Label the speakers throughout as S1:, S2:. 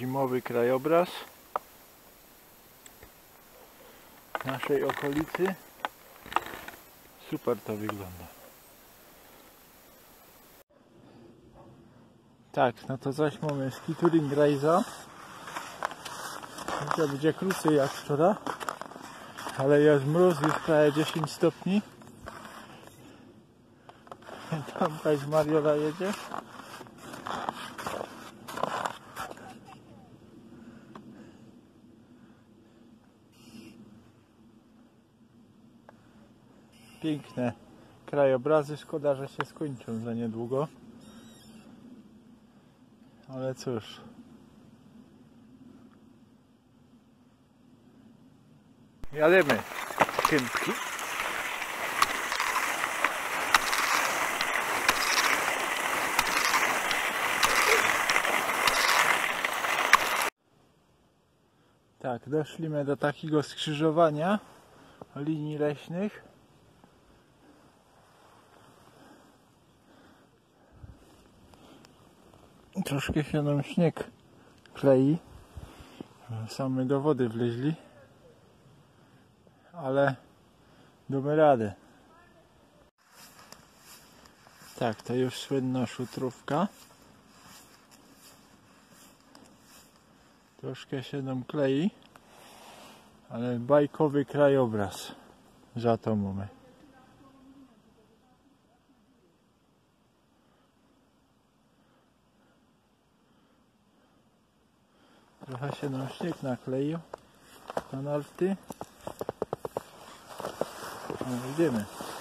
S1: zimowy krajobraz naszej okolicy. Super to wygląda. Tak, no to zaś mamy ski touring Race'a. To będzie krócej jak wczoraj, ale jest mróz, już prawie 10 stopni. Tam jakaś Mariola jedzie. Piękne krajobrazy, szkoda, że się skończą za niedługo. Ale cóż. Jademy kępki. Tak, doszliśmy do takiego skrzyżowania linii leśnych. Troszkę się nam śnieg klei. Same do wody wleźli. Ale damy radę. Tak, to już słynna szutrówka. Troszkę się nam klei, ale bajkowy krajobraz za to mamy. Trochę się nam śnieg nakleił na narty. No, idziemy.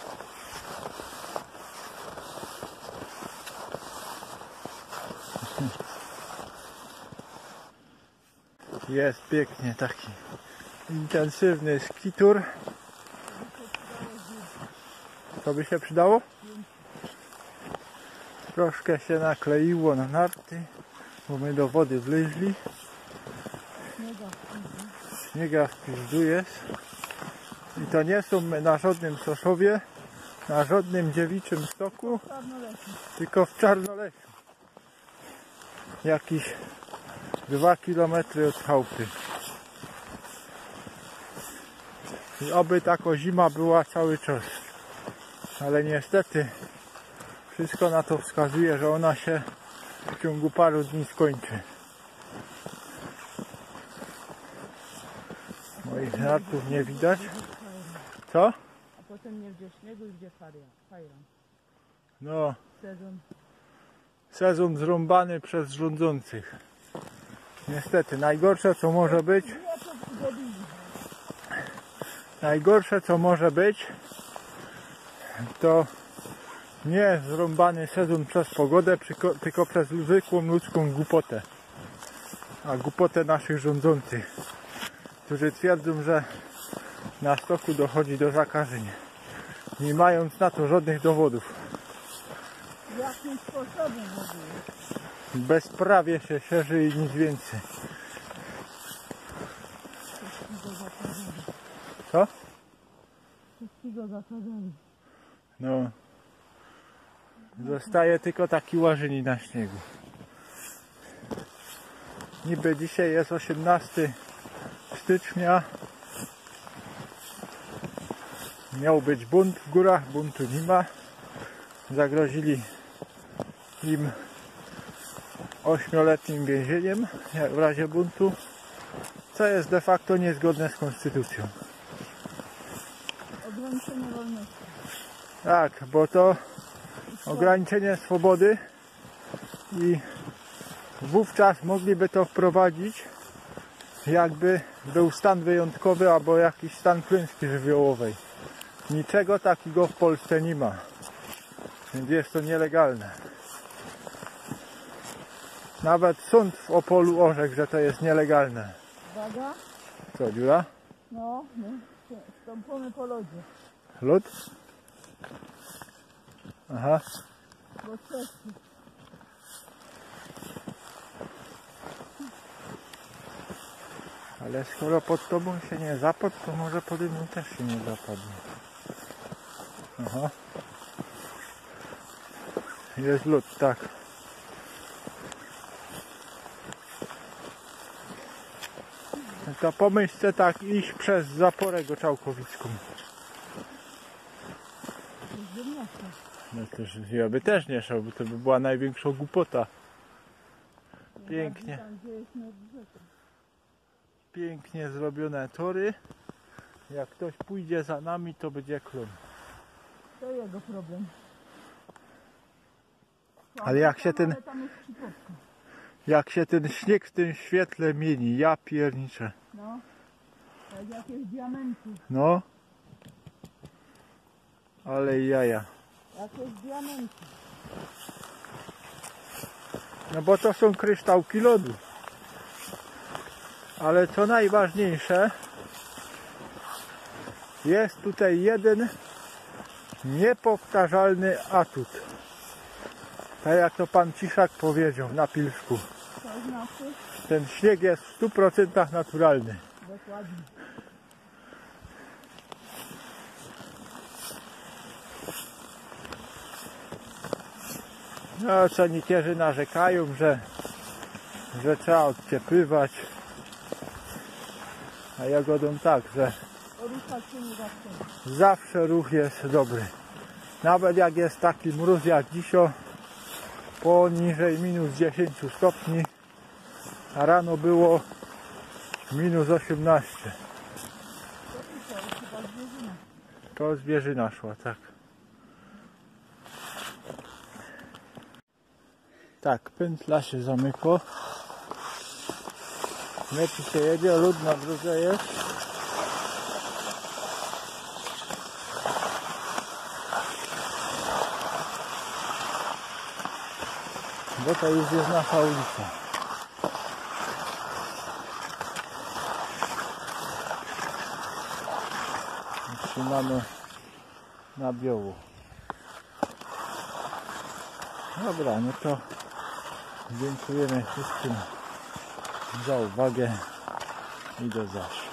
S1: Jest pięknie, taki intensywny ski tour. To by się przydało? Troszkę się nakleiło na narty, bo my do wody wleźli. Śniega w pizdu jest. I to nie są my na żadnym Soszowie, na żadnym dziewiczym stoku, tylko w Czarnolesiu. Jakieś 2 km od chałupy. I oby taka zima była cały czas. Ale niestety wszystko na to wskazuje, że ona się w ciągu paru dni skończy. Moich nartów nie widać. Co?
S2: A potem nie będzie śniegu i będzie fajran.
S1: No. Sezon zrąbany przez rządzących. Niestety, najgorsze co może być, to nie zrąbany sezon przez pogodę, tylko przez zwykłą ludzką głupotę. A głupotę naszych rządzących, którzy twierdzą, że na stoku dochodzi do zakażeń, nie mając na to żadnych dowodów.
S2: Jakim sposobem w ogóle?
S1: Bezprawie się szerzy i nic więcej. Co?
S2: Wszystkiego zakazali.
S1: No. Zostaje tylko taki łażyni na śniegu. Niby dzisiaj jest 18 stycznia. Miał być bunt w górach, buntu nie ma. Zagrozili im 8-letnim więzieniem w razie buntu, co jest de facto niezgodne z konstytucją.
S2: Ograniczenie wolności.
S1: Tak, bo to ograniczenie swobody i wówczas mogliby to wprowadzić, jakby był stan wyjątkowy albo jakiś stan klęski żywiołowej. Niczego takiego w Polsce nie ma, więc jest to nielegalne. Nawet sąd w Opolu orzekł, że to jest nielegalne.
S2: Uwaga.
S1: Co, dziura?
S2: No, stąpamy po lodzie.
S1: Lód? Aha.
S2: Bo trzeci.
S1: Ale skoro pod tobą się nie zapadł, to może pode mną też się nie zapadnie. Aha. Jest lód, tak. To pomyślcie tak iść przez Zaporę Goczałkowicką. No też ja by też nie szedł, bo to by była największa głupota. Pięknie.
S2: Tam, gdzie jest nad rzeką.
S1: Pięknie zrobione tory. Jak ktoś pójdzie za nami, to będzie klon.
S2: To jego problem.
S1: Ale jak się ten-
S2: Ale tam jest przypomka.
S1: Jak się ten śnieg w tym świetle mieni, ja pierniczę.
S2: No. Jak jakieś diamenty.
S1: No. Ale jaja.
S2: Jakieś diamenty.
S1: No bo to są kryształki lodu. Ale co najważniejsze, jest tutaj jeden niepowtarzalny atut. Tak jak to pan Ciszak powiedział na Pilsku.
S2: To znaczy?
S1: Ten śnieg jest w 100% naturalny.
S2: Dokładnie.
S1: No, sanitierzy narzekają, że trzeba odciepywać. A ja godą tak, że
S2: Ruszać się nie zawsze.
S1: zawsze ruch jest dobry. Nawet jak jest taki mróz jak dzisiaj, poniżej minus 10 stopni, a rano było minus 18.
S2: To chyba zwierzyna.
S1: To zwierzyna szła, tak. Tak, pętla się zamykła. Lepiej się jedzie, lód na drodze jest. Bo to już jest nasza ulica. Trzymamy na biołu. Dobra, no to dziękujemy wszystkim za uwagę i do zawsze.